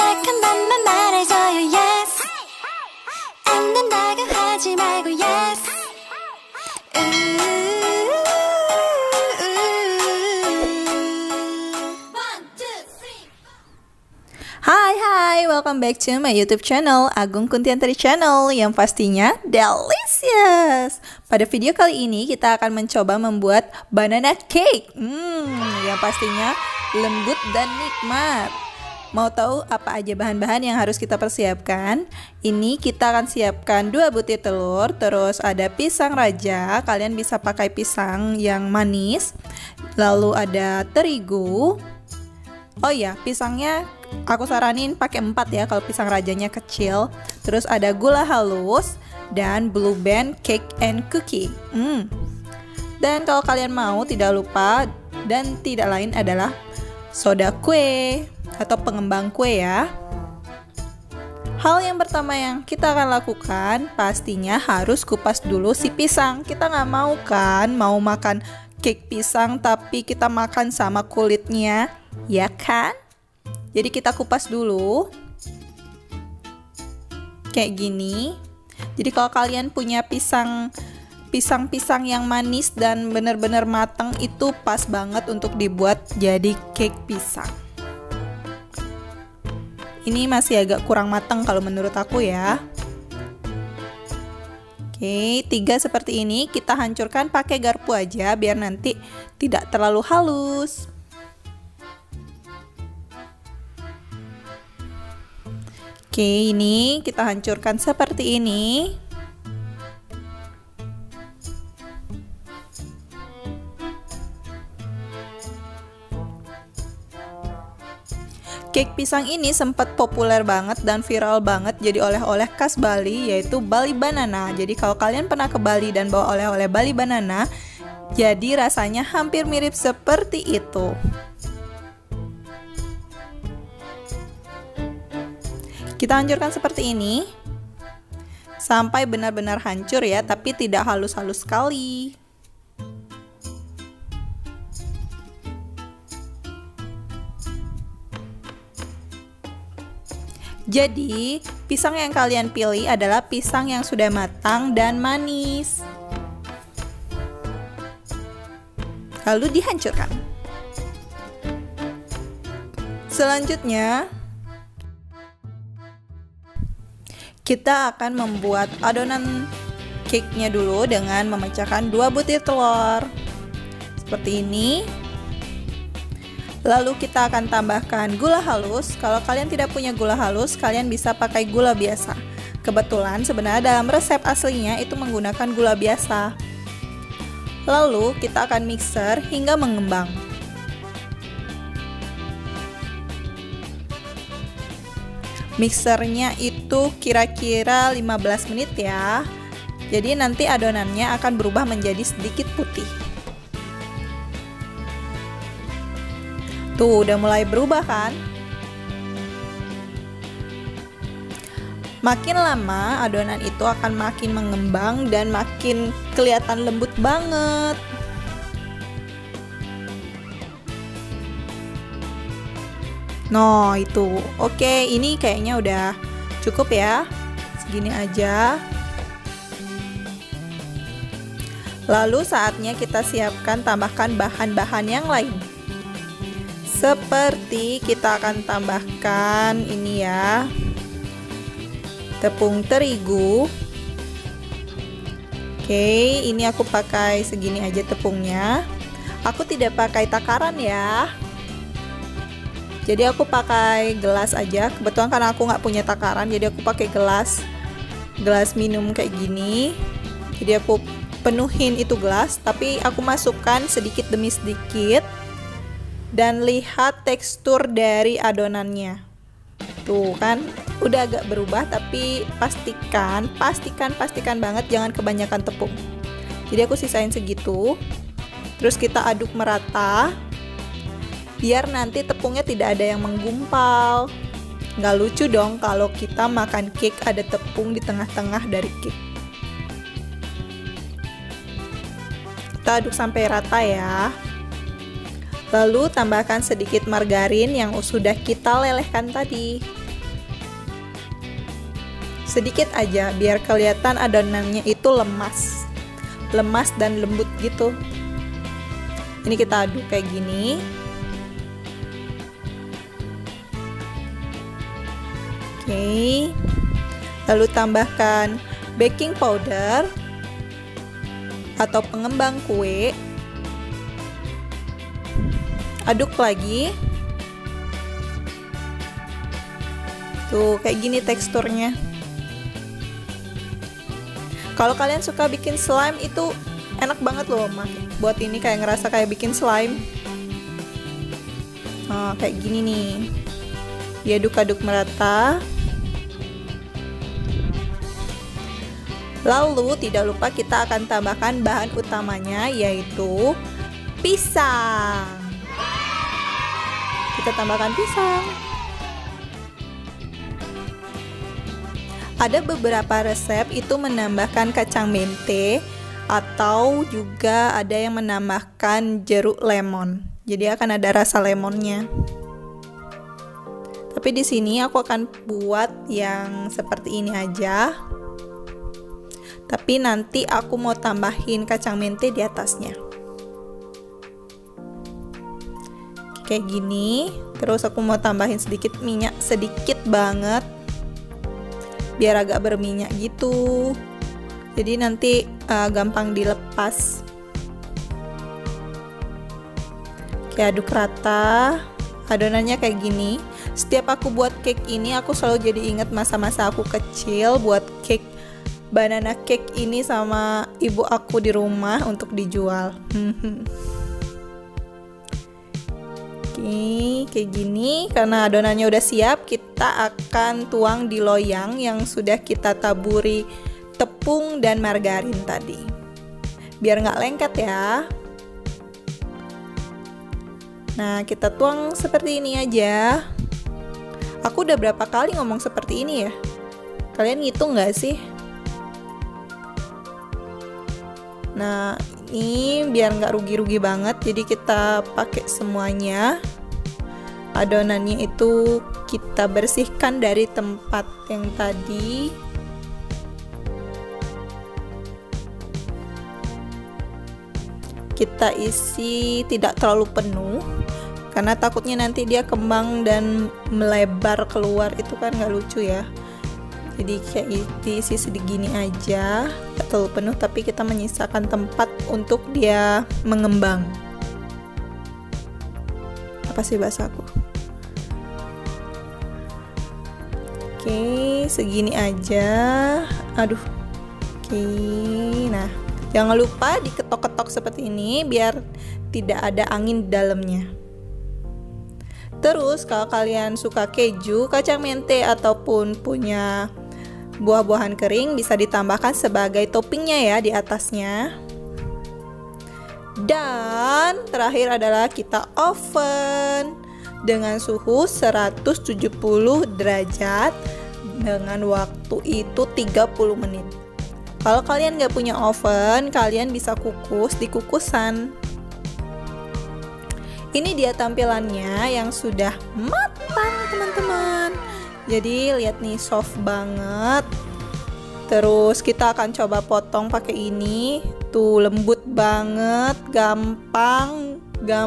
딱딱한 맘만 말해줘요 yes 안 된다고 하지 말고 yes Hai, welcome back to my YouTube channel, Agung Kuntiantari Channel, yang pastinya delicious. Pada video kali ini kita akan mencoba membuat banana cake, yang pastinya lembut dan nikmat. Mau tahu apa aja bahan-bahan yang harus kita persiapkan? Ini kita akan siapkan 2 butir telur, terus ada pisang raja, kalian bisa pakai pisang yang manis. Lalu ada terigu. Oh ya, pisangnya aku saranin pakai 4 ya kalau pisang rajanya kecil. Terus ada gula halus dan Blue Band cake and cookie. Dan kalau kalian mau, tidak lupa dan tidak lain adalah soda kue atau pengembang kue ya. Hal yang pertama yang kita akan lakukan pastinya harus kupas dulu si pisang. Kita nggak mau kan mau makan cake pisang tapi kita makan sama kulitnya, ya kan? Jadi kita kupas dulu kayak gini. Jadi kalau kalian punya pisang yang manis dan benar-benar matang, itu pas banget untuk dibuat jadi cake pisang. Ini masih agak kurang matang kalau menurut aku ya. Oke, 3 seperti ini kita hancurkan pakai garpu aja biar nanti tidak terlalu halus. Oke, ini kita hancurkan seperti ini. Cake pisang ini sempat populer banget dan viral banget jadi oleh-oleh khas Bali, yaitu Bali Banana. Jadi kalau kalian pernah ke Bali dan bawa oleh-oleh Bali Banana, jadi rasanya hampir mirip seperti itu. Kita hancurkan seperti ini sampai benar-benar hancur ya, tapi tidak halus-halus sekali. Jadi, pisang yang kalian pilih adalah pisang yang sudah matang dan manis. Lalu dihancurkan. Selanjutnya, kita akan membuat adonan cake-nya dulu dengan memecahkan 2 butir telur. Seperti ini. Lalu kita akan tambahkan gula halus. Kalau kalian tidak punya gula halus, kalian bisa pakai gula biasa. Kebetulan sebenarnya dalam resep aslinya itu menggunakan gula biasa. Lalu kita akan mixer hingga mengembang. Mixernya itu kira-kira 15 menit ya. Jadi nanti adonannya akan berubah menjadi sedikit putih. Tuh, udah mulai berubah kan? Makin lama adonan itu akan makin mengembang dan makin kelihatan lembut banget. Nah, itu. Oke, ini kayaknya udah cukup ya. Segini aja. Lalu saatnya kita siapkan tambahkan bahan-bahan yang lain. Seperti kita akan tambahkan ini ya, tepung terigu. Oke, ini aku pakai segini aja tepungnya. Aku tidak pakai takaran ya. Jadi aku pakai gelas aja. Kebetulan karena aku nggak punya takaran, jadi aku pakai gelas minum kayak gini. Jadi aku penuhin itu gelas, tapi aku masukkan sedikit demi sedikit. Dan lihat tekstur dari adonannya. Tuh kan, udah agak berubah, tapi pastikan banget jangan kebanyakan tepung. Jadi aku sisain segitu. Terus kita aduk merata. Biar nanti tepungnya tidak ada yang menggumpal. Nggak lucu dong kalau kita makan cake ada tepung di tengah-tengah dari cake. Kita aduk sampai rata ya. Lalu tambahkan sedikit margarin yang sudah kita lelehkan tadi. sedikit aja biar kelihatan adonannya itu lemas dan lembut gitu. Ini kita aduk kayak gini. Oke. Lalu tambahkan baking powder atau pengembang kue. Aduk lagi. Tuh, kayak gini teksturnya. Kalau kalian suka bikin slime itu enak banget loh, buat ini kayak ngerasa kayak bikin slime. Nah, kayak gini nih. Diaduk-aduk merata. Lalu tidak lupa kita akan tambahkan bahan utamanya, yaitu pisang. Kita tambahkan pisang. Ada beberapa resep itu menambahkan kacang mente atau juga ada yang menambahkan jeruk lemon. Jadi akan ada rasa lemonnya. Tapi di sini aku akan buat yang seperti ini aja. Tapi nanti aku mau tambahin kacang mente di atasnya. Kayak gini. Terus aku mau tambahin sedikit minyak, sedikit banget. Biar agak berminyak gitu. Jadi nanti gampang dilepas. Oke, aduk rata. Adonannya kayak gini. Setiap aku buat cake ini, aku selalu jadi ingat masa-masa aku kecil buat cake banana cake ini sama ibu aku di rumah untuk dijual. Oke, kayak gini. Karena adonannya udah siap, kita akan tuang di loyang yang sudah kita taburi tepung dan margarin tadi. Biar nggak lengket ya. Nah, kita tuang seperti ini aja. Aku udah berapa kali ngomong seperti ini ya? Kalian ngitung nggak sih? Nah, ini biar nggak rugi-rugi banget, jadi kita pakai semuanya. Adonannya itu kita bersihkan dari tempat yang tadi. Kita isi tidak terlalu penuh, karena takutnya nanti dia kembang dan melebar keluar, itu kan nggak lucu ya. Jadi kayak diisi segini aja, gak terlalu penuh, tapi kita menyisakan tempat untuk dia mengembang. Apa sih bahasaku? Oke, segini aja. Aduh. Oke, nah jangan lupa diketok-ketok seperti ini biar tidak ada angin di dalamnya. Terus kalau kalian suka keju, kacang mente ataupun punya buah-buahan kering bisa ditambahkan sebagai toppingnya ya di atasnya. Dan terakhir adalah kita oven dengan suhu 170 derajat dengan waktu itu 30 menit. Kalau kalian nggak punya oven, kalian bisa kukus di kukusan. Ini dia tampilannya yang sudah matang, teman-teman. Jadi lihat nih, soft banget. Terus kita akan coba potong pakai ini. Tuh, lembut banget, gampang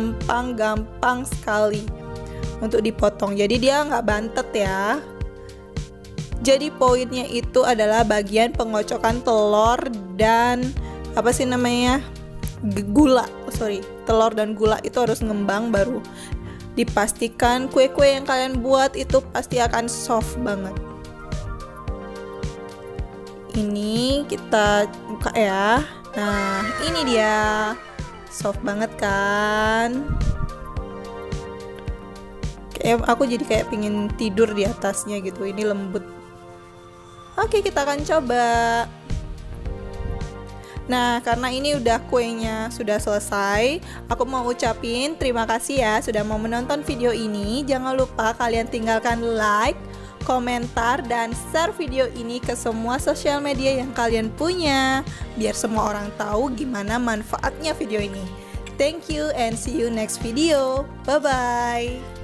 sekali untuk dipotong. Jadi dia nggak bantet ya. Jadi poinnya itu adalah bagian pengocokan telur dan apa sih namanya? Gula. Telur dan gula itu harus ngembang, baru dipastikan kue-kue yang kalian buat itu pasti akan soft banget. Ini kita buka ya. Nah, ini dia. Soft banget kan? Kayak aku jadi kayak pengen tidur di atasnya gitu. Ini lembut. Oke, kita akan coba. Nah, karena ini udah kuenya sudah selesai, aku mau ucapin terima kasih ya sudah mau menonton video ini. Jangan lupa kalian tinggalkan like, komentar, dan share video ini ke semua sosial media yang kalian punya, biar semua orang tahu gimana manfaatnya video ini. Thank you and see you next video. Bye-bye.